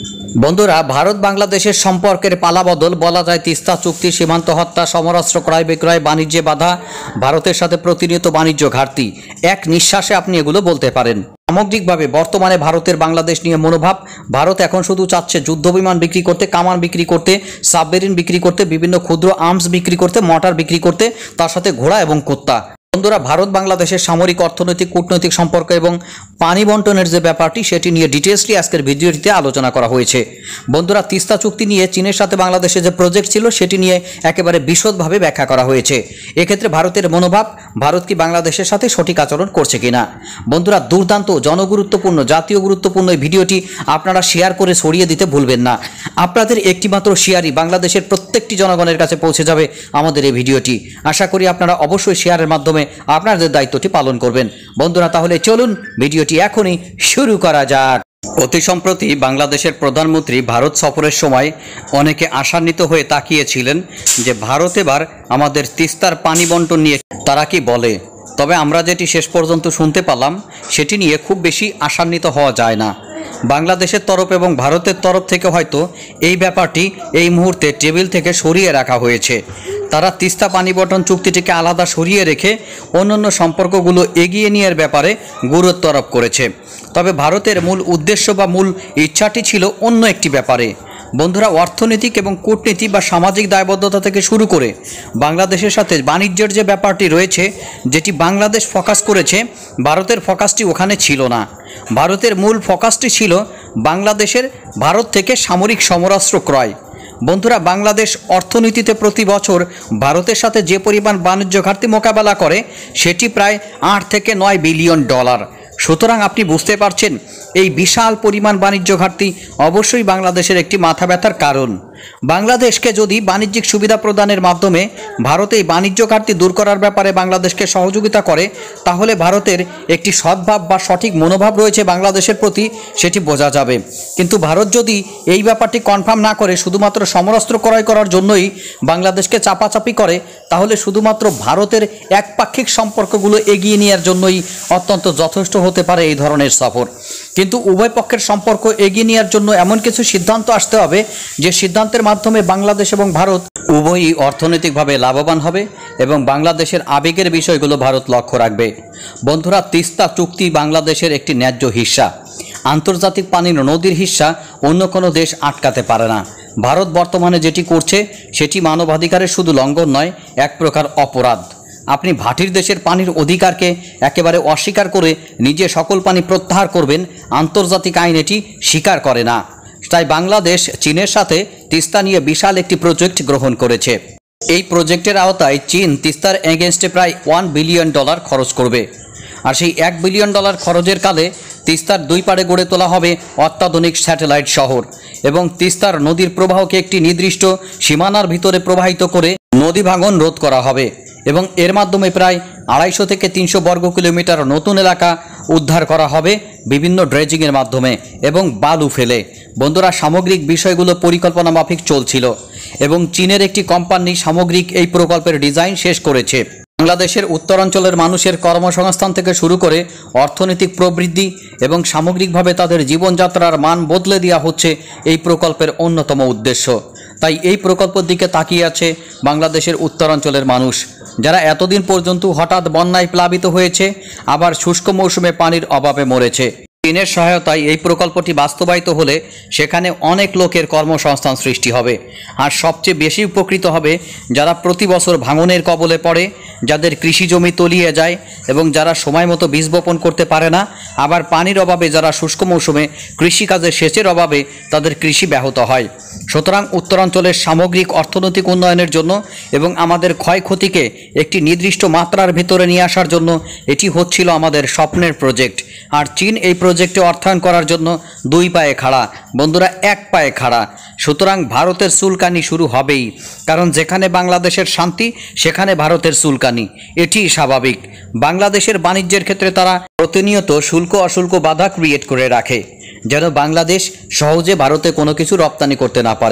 বন্ধুরা, ভারত বাংলাদেশের সম্পর্কের পালাবদল বলা যায় তিস্তা চুক্তি, সীমান্ত হত্যা, সমরাস্ত্র ক্রয় বিক্রয়, বাণিজ্যে বাধা, ভারতের সাথে প্রতিনিয়ত বাণিজ্য ঘাটতি। এক নিঃশ্বাসে আপনি এগুলো বলতে পারেন। সামগ্রিকভাবে বর্তমানে ভারতের বাংলাদেশ নিয়ে মনোভাব, ভারত এখন শুধু চাচ্ছে যুদ্ধবিমান বিক্রি করতে, কামান বিক্রি করতে, সাবমেরিন বিক্রি করতে, বিভিন্ন ক্ষুদ্র আর্মস বিক্রি করতে, মর্টার বিক্রি করতে, তার সাথে ঘোড়া এবং কুত্তা। বন্ধুরা, ভারত বাংলাদেশের সামরিক, অর্থনৈতিক, কূটনৈতিক সম্পর্ক এবং পানি বন্টনের যে ব্যাপারটি সেটি নিয়ে ডিটেলসলি আজকের ভিডিওটিতে আলোচনা করা হয়েছে। বন্ধুরা, তিস্তা চুক্তি নিয়ে চীনের সাথে বাংলাদেশের যে প্রজেক্ট ছিল সেটি নিয়ে একেবারে বিশদভাবে ব্যাখ্যা করা হয়েছে। এক্ষেত্রে ভারতের মনোভাব, ভারত কি বাংলাদেশের সাথে সঠিক আচরণ করছে কিনা। বন্ধুরা, দুর্দান্ত, জনগুরুত্বপূর্ণ, জাতীয় গুরুত্বপূর্ণ এই ভিডিওটি আপনারা শেয়ার করে ছড়িয়ে দিতে ভুলবেন না। আপনাদের একটিমাত্র শেয়ারই বাংলাদেশের প্রত্যেকটি জনগণের কাছে পৌঁছে যাবে আমাদের এই ভিডিওটি। আশা করি আপনারা অবশ্যই শেয়ারের মাধ্যমে আপনাদের দায়িত্বটি পালন করবেন। বন্ধুরা, তাহলে চলুন ভিডিওটি এখনই শুরু করা যাক। অতি সম্প্রতি বাংলাদেশের প্রধানমন্ত্রী ভারত সফরের সময় অনেকে আশান্বিত হয়ে তাকিয়েছিলেন যে ভারত এবার আমাদের তিস্তার পানি বন্টন নিয়ে তারা কি বলে। তবে আমরা যেটি শেষ পর্যন্ত শুনতে পেলাম সেটি নিয়ে খুব বেশি আশান্বিত হওয়া যায় না। বাংলাদেশের তরফ এবং ভারতের তরফ থেকে হয়তো এই ব্যাপারটি এই মুহূর্তে টেবিল থেকে সরিয়ে রাখা হয়েছে। তারা তিস্তা পানি বন্টন চুক্তিটিকে আলাদা সরিয়ে রেখে অন্যান্য সম্পর্কগুলো এগিয়ে নেওয়ার ব্যাপারে গুরুত্ব আরোপ করেছে। তবে ভারতের মূল উদ্দেশ্য বা মূল ইচ্ছাটি ছিল অন্য একটি ব্যাপারে। বন্ধুরা, অর্থনৈতিক এবং কূটনীতি বা সামাজিক দায়বদ্ধতা থেকে শুরু করে বাংলাদেশের সাথে বাণিজ্যের যে ব্যাপারটি রয়েছে, যেটি বাংলাদেশ ফোকাস করেছে, ভারতের ফোকাসটি ওখানে ছিল না। ভারতের মূল ফোকাসটি ছিল বাংলাদেশের ভারত থেকে সামরিক সমরাস্ত্র ক্রয়। বন্ধুরা, বাংলাদেশ অর্থনীতিতে প্রতি বছর ভারতের সাথে যে পরিমাণ বাণিজ্য ঘাটতি মোকাবেলা করে সেটি প্রায় 8 থেকে 9 বিলিয়ন ডলার। সুতরাং আপনি বুঝতে পারছেন এই বিশাল পরিমাণ বাণিজ্য ঘাটতি অবশ্যই বাংলাদেশের একটি মাথা ব্যথার কারণ। বাংলাদেশকে যদি বাণিজ্যিক সুবিধা প্রদানের মাধ্যমে ভারত এই বাণিজ্য ঘাটতি দূর করার ব্যাপারে বাংলাদেশকে সহযোগিতা করে, তাহলে ভারতের একটি সদ্ভাব বা সঠিক মনোভাব রয়েছে বাংলাদেশের প্রতি, সেটি বোঝা যাবে। কিন্তু ভারত যদি এই ব্যাপারটি কনফার্ম না করে শুধুমাত্র সমরাস্ত্র ক্রয় করার জন্যই বাংলাদেশকে চাপাচাপি করে, তাহলে শুধুমাত্র ভারতের একপাক্ষিক সম্পর্কগুলো এগিয়ে নেওয়ার জন্যই অত্যন্ত যথেষ্ট হতে পারে এই ধরনের সফর। কিন্তু উভয় পক্ষের সম্পর্ক এগিয়ে নেওয়ার জন্য এমন কিছু সিদ্ধান্ত আসতে হবে যে সিদ্ধান্তের মাধ্যমে বাংলাদেশ এবং ভারত উভয়ই অর্থনৈতিকভাবে লাভবান হবে এবং বাংলাদেশের আবেগের বিষয়গুলো ভারত লক্ষ্য রাখবে। বন্ধুরা, তিস্তা চুক্তি বাংলাদেশের একটি ন্যায্য হিস্সা। আন্তর্জাতিক পানির নদীর হিস্সা অন্য কোনো দেশ আটকাতে পারে না। ভারত বর্তমানে যেটি করছে সেটি মানবাধিকারের শুধু লঙ্ঘন নয়, এক প্রকার অপরাধ। আপনি ভাটির দেশের পানির অধিকারকে একেবারে অস্বীকার করে নিজে সকল পানি প্রত্যাহার করবেন, আন্তর্জাতিক আইন এটি স্বীকার করে না। তাই বাংলাদেশ চীনের সাথে তিস্তা নিয়ে বিশাল একটি প্রজেক্ট গ্রহণ করেছে। এই প্রজেক্টের আওতায় চীন তিস্তার এগেনস্টে প্রায় $1 বিলিয়ন খরচ করবে। আর সেই $1 বিলিয়ন খরচের কালে তিস্তার দুই পাড়ে গড়ে তোলা হবে অত্যাধুনিক স্যাটেলাইট শহর এবং তিস্তার নদীর প্রবাহকে একটি নির্দিষ্ট সীমানার ভিতরে প্রবাহিত করে নদী ভাঙন রোধ করা হবে এবং এর মাধ্যমে প্রায় 250 থেকে 300 বর্গ কিলোমিটার নতুন এলাকা উদ্ধার করা হবে বিভিন্ন ড্রেজিংয়ের মাধ্যমে এবং বালু ফেলে। বন্ধুরা, সামগ্রিক বিষয়গুলো পরিকল্পনা মাফিক চলছিল এবং চীনের একটি কোম্পানি সামগ্রিক এই প্রকল্পের ডিজাইন শেষ করেছে। বাংলাদেশের উত্তরাঞ্চলের মানুষের কর্মসংস্থান থেকে শুরু করে অর্থনৈতিক প্রবৃদ্ধি এবং সামগ্রিকভাবে তাদের জীবনযাত্রার মান বদলে দেওয়া হচ্ছে এই প্রকল্পের অন্যতম উদ্দেশ্য। তাই এই প্রকল্পের দিকে তাকিয়ে আছে বাংলাদেশের উত্তরাঞ্চলের মানুষ, যারা এতদিন পর্যন্ত হঠাৎ বন্যায় প্লাবিত হয়েছে, আবার শুষ্ক মৌসুমে পানির অভাবে মরেছে। চীনের সহায়তায় এই প্রকল্পটি বাস্তবায়িত হলে সেখানে অনেক লোকের কর্মসংস্থান সৃষ্টি হবে। আর সবচেয়ে বেশি উপকৃত হবে যারা প্রতি বছর ভাঙনের কবলে পড়ে, যাদের কৃষি জমি তলিয়ে যায় এবং যারা সময় মতো বীজ বপন করতে পারে না, আবার পানির অভাবে যারা শুষ্ক মৌসুমে কৃষিকাজে সেচের অভাবে তাদের কৃষি ব্যাহত হয়। সুতরাং উত্তরাঞ্চলের সামগ্রিক অর্থনৈতিক উন্নয়নের জন্য এবং আমাদের ক্ষয়ক্ষতিকে একটি নির্দিষ্ট মাত্রার ভিতরে নিয়ে আসার জন্য এটি হচ্ছিল আমাদের স্বপ্নের প্রজেক্ট। আর চীন এই প্রজেক্টে অর্থায়ন করার জন্য 2 পায়ে খাড়া। বন্ধুরা, 1 পায়ে খাড়া। সুতরাং ভারতের চুলকানি শুরু হবেই, কারণ যেখানে বাংলাদেশের শান্তি সেখানে ভারতের চুলকানি, এটি স্বাভাবিক। বাংলাদেশের বাণিজ্যের ক্ষেত্রে তারা প্রতিনিয়ত শুল্ক অশুল্ক বাধা ক্রিয়েট করে রাখে যেন বাংলাদেশ সহজে ভারতে কোনো কিছু রপ্তানি করতে না পারে।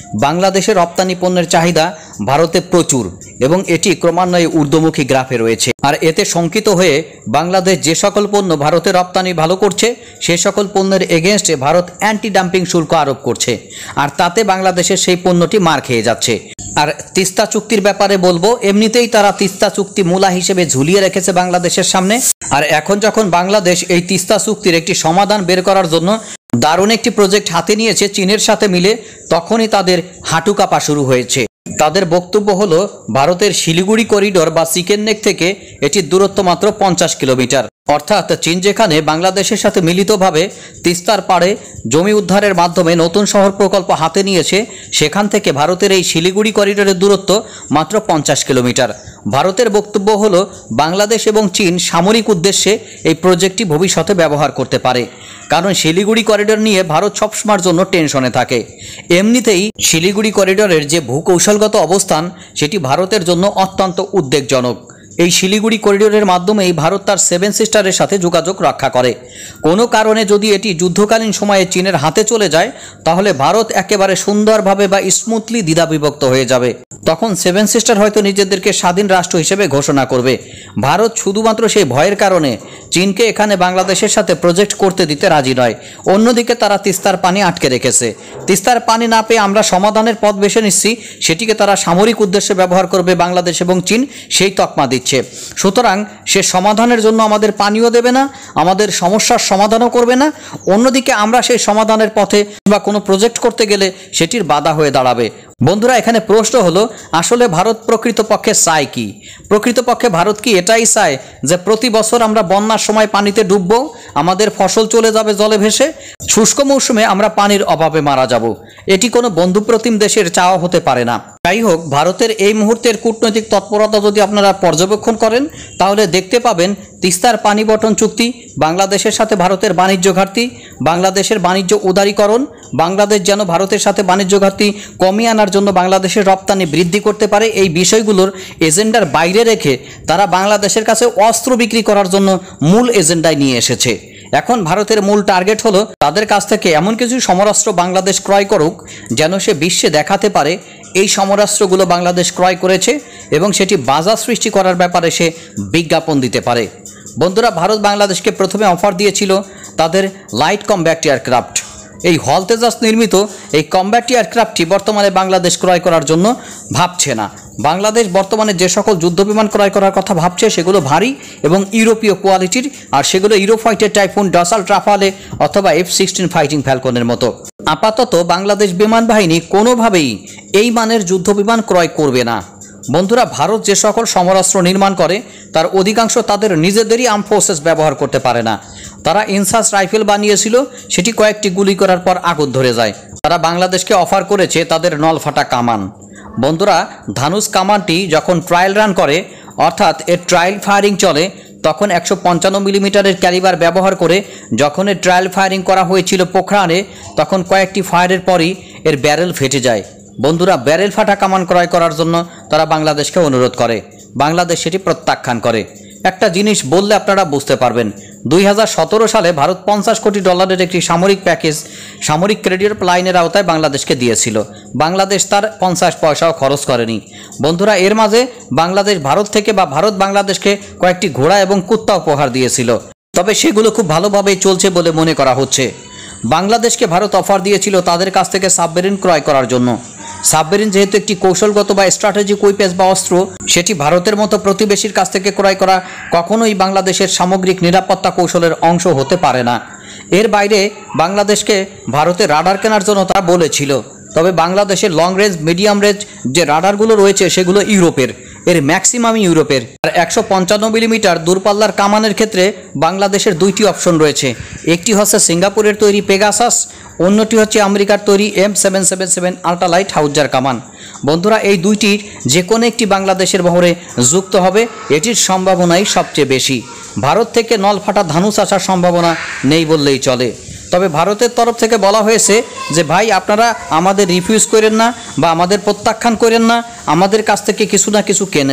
বাংলাদেশের রপ্তানি পণ্যের চাহিদা ভারতে প্রচুর এবং এটি ক্রমান্বয়ে ঊর্ধ্বমুখী গ্রাফে রয়েছে। আর এতে শঙ্কিত হয়ে বাংলাদেশ যে সকল পণ্য ভারতে রপ্তানি ভালো করছে সে সকল পণ্যের এগেনস্টে ভারত অ্যান্টি ডাম্পিং শুল্ক আরোপ করছে, আর তাতে বাংলাদেশের সেই পণ্যটি মার খেয়ে যাচ্ছে। আর তিস্তা চুক্তির ব্যাপারে বলবো, এমনিতেই তারা তিস্তা চুক্তি মূলা হিসেবে ঝুলিয়ে রেখেছে বাংলাদেশের সামনে। আর এখন যখন বাংলাদেশ এই তিস্তা চুক্তির একটি সমাধান বের করার জন্য দারুণ একটি প্রজেক্ট হাতে নিয়েছে চীনের সাথে মিলে, তখনই তাদের হাঁটু কাঁপা শুরু হয়েছে। তাদের বক্তব্য হলো ভারতের শিলিগুড়ি করিডোর বা চিকেন নেক থেকে এটির দূরত্ব মাত্র 50 কিলোমিটার। অর্থাৎ চীন যেখানে বাংলাদেশের সাথে মিলিতভাবে তিস্তার পাড়ে জমি উদ্ধারের মাধ্যমে নতুন শহর প্রকল্প হাতে নিয়েছে, সেখান থেকে ভারতের এই শিলিগুড়ি করিডোরের দূরত্ব মাত্র 50 কিলোমিটার। ভারতের বক্তব্য হলো বাংলাদেশ এবং চীন সামরিক উদ্দেশ্যে এই প্রজেক্টটি ভবিষ্যতে ব্যবহার করতে পারে, কারণ শিলিগুড়ি করিডোর নিয়ে ভারত সবসময়ের জন্য টেনশনে থাকে। এমনিতেই শিলিগুড়ি করিডোরের যে ভূকৌশলগত অবস্থান সেটি ভারতের জন্য অত্যন্ত উদ্বেগজনক। এই শিলিগুড়ি করিডোরের মাধ্যমেই ভারত তার 7 সিস্টারের সাথে যোগাযোগ রক্ষা করে। কোনো কারণে যদি এটি যুদ্ধকালীন সময়ে চীনের হাতে চলে যায় তাহলে ভারত একেবারে সুন্দরভাবে বা স্মুথলি দ্বিধাবিভক্ত হয়ে যাবে। তখন 7 সিস্টার হয়তো নিজেদেরকে স্বাধীন রাষ্ট্র হিসেবে ঘোষণা করবে। ভারত শুধুমাত্র সেই ভয়ের কারণে চীনকে এখানে বাংলাদেশের সাথে প্রজেক্ট করতে দিতে রাজি নয়। অন্যদিকে তারা তিস্তার পানি আটকে রেখেছে। তিস্তার পানি না পেয়ে আমরা সমাধানের পথ বেছে নিচ্ছি, সেটিকে তারা সামরিক উদ্দেশ্যে ব্যবহার করবে বাংলাদেশ এবং চীন, সেই তকমা দিচ্ছে। সুতরাং সে সমাধানের জন্য আমাদের পানিও দেবে না, আমাদের সমস্যার সমাধানও করবে না। অন্যদিকে আমরা সেই সমাধানের পথে বা কোনো প্রজেক্ট করতে গেলে সেটির বাধা হয়ে দাঁড়াবে। বন্ধুরা, এখানে প্রশ্ন হলো আসলে ভারত প্রকৃতপক্ষে চায় কি? প্রকৃতপক্ষে ভারত কি এটাই চায় যে প্রতি বছর আমরা বন্যার সময় পানিতে ডুববো, আমাদের ফসল চলে যাবে জলে ভেসে, শুষ্ক মৌসুমে আমরা পানির অভাবে মারা যাব? এটি কোনো বন্ধুপ্রতিম দেশের চাওয়া হতে পারে না। যাই হোক, ভারতের এই মুহূর্তের কূটনৈতিক তৎপরতা যদি আপনারা পর্যবেক্ষণ করেন তাহলে দেখতে পাবেন তিস্তার পানি বণ্টন চুক্তি, বাংলাদেশের সাথে ভারতের বাণিজ্য ঘাটতি, বাংলাদেশের বাণিজ্য উদারীকরণ, বাংলাদেশ যেন ভারতের সাথে বাণিজ্য ঘাটতি কমিয়ে আনার জন্য বাংলাদেশের রপ্তানি বৃদ্ধি করতে পারে, এই বিষয়গুলোর এজেন্ডার বাইরে রেখে তারা বাংলাদেশের কাছে অস্ত্র বিক্রি করার জন্য মূল এজেন্ডায় নিয়ে এসেছে। এখন ভারতের মূল টার্গেট হলো তাদের কাছ থেকে এমন কিছু সমরাস্ত্র বাংলাদেশ ক্রয় করুক যেন সে বিশ্বে দেখাতে পারে এই সমরাস্ত্রগুলো বাংলাদেশ ক্রয় করেছে এবং সেটি বাজার সৃষ্টি করার ব্যাপারে সে বিজ্ঞাপন দিতে পারে। বন্ধুরা, ভারত বাংলাদেশকে প্রথমে অফার দিয়েছিল তাদের লাইট কমব্যাট এয়ারক্রাফট। এই হল তেজাস নির্মিত এই কমব্যাট এয়ারক্রাফটটি বর্তমানে বাংলাদেশ ক্রয় করার জন্য ভাবছে না। বাংলাদেশ বর্তমানে যে সকল যুদ্ধবিমান ক্রয় করার কথা ভাবছে সেগুলো ভারী এবং ইউরোপীয় কোয়ালিটির, আর সেগুলো ইউরোফাইটার টাইফুন, ডাসাল্ট রাফালে অথবা F-16 ফাইটিং ফ্যালকনের মতো। আপাতত বাংলাদেশ বিমান বাহিনী কোনোভাবেই এই মানের যুদ্ধবিমান ক্রয় করবে না। বন্ধুরা, ভারত যে সকল সমরাস্ত্র নির্মাণ করে তার অধিকাংশ তাদের নিজেদেরই আর্ম ফোর্সেস ব্যবহার করতে পারে না। তারা ইনসাস রাইফেল বানিয়েছিল, সেটি কয়েকটি গুলি করার পর আগুন ধরে যায়। তারা বাংলাদেশকে অফার করেছে তাদের নলফাটা কামান। বন্ধুরা, ধানুষ কামানটি যখন ট্রায়াল রান করে, অর্থাৎ এর ট্রায়াল ফায়ারিং চলে, তখন 155 মিলিমিটারের ক্যালিবার ব্যবহার করে যখন এর ট্রায়াল ফায়ারিং করা হয়েছিল পোখরানে, তখন কয়েকটি ফায়ারের পরই এর ব্যারেল ফেটে যায়। বন্ধুরা, ব্যারেল ফাটা কামান ক্রয় করার জন্য তারা বাংলাদেশকে অনুরোধ করে, বাংলাদেশ সেটি প্রত্যাখ্যান করে। একটা জিনিস বললে আপনারা বুঝতে পারবেন, 2017 সালে ভারত $50 কোটি একটি সামরিক প্যাকেজ সামরিক ক্রেডিট লাইনের আওতায় বাংলাদেশকে দিয়েছিল। বাংলাদেশ তার 50 পয়সাও খরচ করেনি। বন্ধুরা, এর মাঝে বাংলাদেশ ভারত থেকে বা ভারত বাংলাদেশকে কয়েকটি ঘোড়া এবং কুত্তা উপহার দিয়েছিল, তবে সেগুলো খুব ভালোভাবেই চলছে বলে মনে করা হচ্ছে। বাংলাদেশকে ভারত অফার দিয়েছিল তাদের কাছ থেকে সাবমেরিন ক্রয় করার জন্য। সাবমেরিন যেহেতু একটি কৌশলগত বা স্ট্র্যাটেজিক ওয়েপেন্স বা অস্ত্র, সেটি ভারতের মতো প্রতিবেশীর কাছ থেকে ক্রয় করা কখনোই বাংলাদেশের সামগ্রিক নিরাপত্তা কৌশলের অংশ হতে পারে না। এর বাইরে বাংলাদেশকে ভারতের রাডার কেনার জন্য তারা বলেছিল, তবে বাংলাদেশের লং রেঞ্জ, মিডিয়াম রেঞ্জ যে রাডারগুলো রয়েছে সেগুলো ইউরোপের, এর ম্যাক্সিমামই ইউরোপের। আর 155 মিলিমিটার দূরপাল্লার কামানের ক্ষেত্রে বাংলাদেশের দুইটি অপশন রয়েছে, একটি হচ্ছে সিঙ্গাপুরের তৈরি পেগাসাস, অন্যটি হচ্ছে আমেরিকার তৈরি M777 আল্ট্রালাইট হাউজার কামান। বন্ধুরা, এই দুইটির যে কোনো একটি বাংলাদেশের বহরে যুক্ত হবে, এটির সম্ভাবনাই সবচেয়ে বেশি। ভারত থেকে নলফাটা ধানুষ আসার সম্ভাবনা নেই বললেই চলে। তবে ভারতের তরফ থেকে বলা হয়েছে যে ভাই, আপনারা আমাদের রিফিউজ করেন না বা আমাদের প্রত্যাখ্যান করেন না, আমাদের কাছ থেকে কিছু না কিছু কেনেন।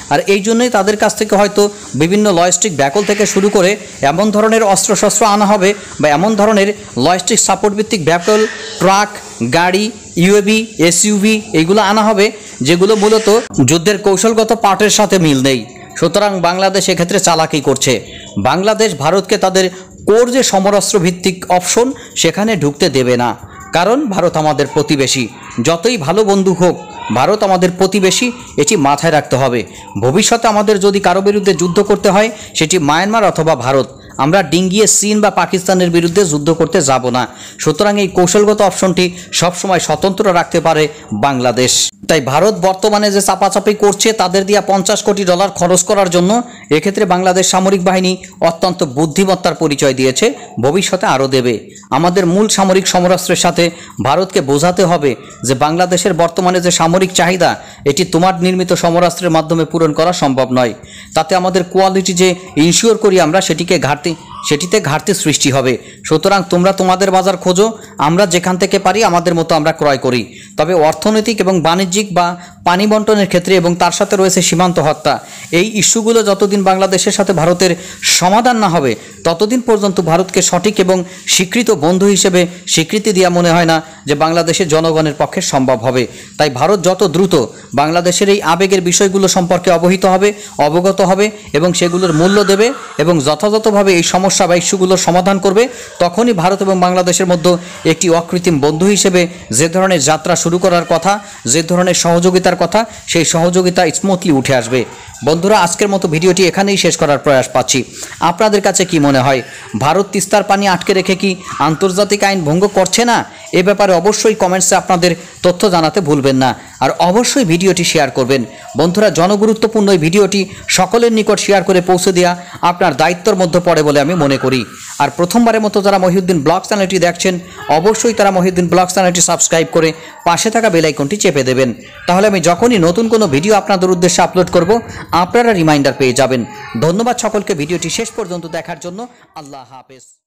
আর এই জন্যই তাদের কাছ থেকে হয়তো বিভিন্ন লজিস্টিক ব্যাকল থেকে শুরু করে এমন ধরনের অস্ত্রশস্ত্র আনা হবে বা এমন ধরনের লজিস্টিক সাপোর্ট ভিত্তিক ব্যাকল, ট্রাক, গাড়ি, ইউএভি, এসইউভি এইগুলো আনা হবে যেগুলো মূলত যুদ্ধের কৌশলগত পার্টের সাথে মিল নেই। সুতরাং বাংলাদেশ এক্ষেত্রে চালাকি করছে। বাংলাদেশ ভারতকে তাদের কোর যে সমরাস্ত্র ভিত্তিক অপশন সেখানে ঢুকতে দেবে না, কারণ ভারত আমাদের প্রতিবেশী। যতই ভালো বন্ধু হোক, ভারত আমাদের প্রতিবেশী, এটি মাথায় রাখতে হবে। ভবিষ্যতে আমাদের যদি কারো বিরুদ্ধে যুদ্ধ করতে হয়, সেটি মায়ানমার অথবা ভারত। আমরা ডিঙ্গিয়ে চীন বা পাকিস্তানের বিরুদ্ধে যুদ্ধ করতে যাব না। সুতরাং এই কৌশলগত অপশনটি সবসময় স্বতন্ত্র রাখতে পারে বাংলাদেশ। তাই ভারত বর্তমানে যে চাপাচাপি করছে তাদের দিয়া $50 কোটি খরচ করার জন্য, এক্ষেত্রে বাংলাদেশ সামরিক বাহিনী অত্যন্ত বুদ্ধিমত্তার পরিচয় দিয়েছে, ভবিষ্যতে আরও দেবে। আমাদের মূল সামরিক সমরাস্ত্রের সাথে ভারতকে বোঝাতে হবে যে বাংলাদেশের বর্তমানে যে সামরিক চাহিদা, এটি তোমার নির্মিত সমরাস্ত্রের মাধ্যমে পূরণ করা সম্ভব নয়। তাতে আমাদের কোয়ালিটি যে ইনশিওর করি আমরা, সেটিতে ঘাটতি সৃষ্টি হবে। সুতরাং তোমরা তোমাদের বাজার খোঁজো, আমরা যেখান থেকে পারি আমাদের মতো আমরা ক্রয় করি। তবে অর্থনৈতিক এবং বাণিজ্যিক বা পানি বন্টনের ক্ষেত্রে এবং তার সাথে রয়েছে সীমান্ত হত্যা, এই ইস্যুগুলো যতদিন বাংলাদেশের সাথে ভারতের সমাধান না হবে, ততদিন পর্যন্ত ভারতকে সঠিক এবং স্বীকৃত বন্ধু হিসেবে স্বীকৃতি দেওয়া মনে হয় না যে বাংলাদেশের জনগণের পক্ষে সম্ভব হবে। তাই ভারত যত দ্রুত বাংলাদেশের এই আবেগের বিষয়গুলো সম্পর্কে অবগত হবে এবং সেগুলোর মূল্য দেবে এবং যথাযথভাবে এই সমস্যা বা ইস্যুগুলোর সমাধান করবে, তখনই ভারত এবং বাংলাদেশের মধ্যে একটি অকৃত্রিম বন্ধু হিসেবে যে ধরনের যাত্রা শুরু করার কথা, যে ধরনের সহযোগিতার কথা, সেই সহযোগিতা স্মুথলি উঠে আসবে। বন্ধুরা, আজকের মতো ভিডিওটি এখানেই শেষ করার প্রয়াস পাচ্ছি। আপনাদের কাছে কি মনে হয়, ভারত তিস্তার পানি আটকে রেখে কি আন্তর্জাতিক আইন ভঙ্গ করছে না? এ ব্যাপারে অবশ্যই কমেন্টসে আপনাদের তথ্য জানাতে ভুলবেন না, আর অবশ্যই ভিডিওটি শেয়ার করবেন। বন্ধুরা, জনগুরুত্বপূর্ণ এই ভিডিওটি সকলের নিকট শেয়ার করে পৌঁছে দেওয়া আপনার দায়িত্বের মধ্যে পড়ে বলে আমি মনে করি। আর প্রথমবারের মতো যারা মহিউদ্দিন ব্লগ চ্যানেলটি দেখছেন, অবশ্যই তারা মহিউদ্দিন ব্লগ চ্যানেলটি সাবস্ক্রাইব করে পাশে থাকা বেল আইকনটি চেপে দেবেন। তাহলে আমি যখনই নতুন কোনো ভিডিও আপনাদের উদ্দেশ্যে আপলোড করব, আপনারা রিমাইন্ডার পেয়ে যাবেন। ধন্যবাদ সকলকে ভিডিওটি শেষ পর্যন্ত দেখার জন্য। আল্লাহ হাফেজ।